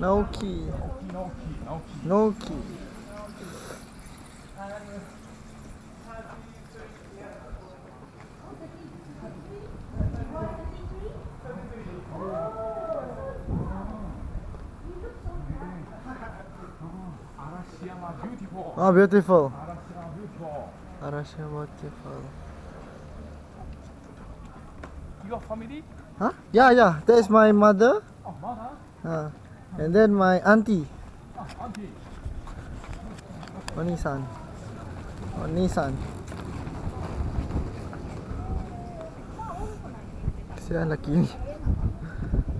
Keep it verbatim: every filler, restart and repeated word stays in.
Naoki. Naoki. Oh, beautiful. Arashiyama beautiful. Your family? Huh? Yeah, yeah. That is my mother. Oh, mother? Uh, and then my auntie. Oh, auntie. Oni-san. Oni-san. Kesian lelaki ni.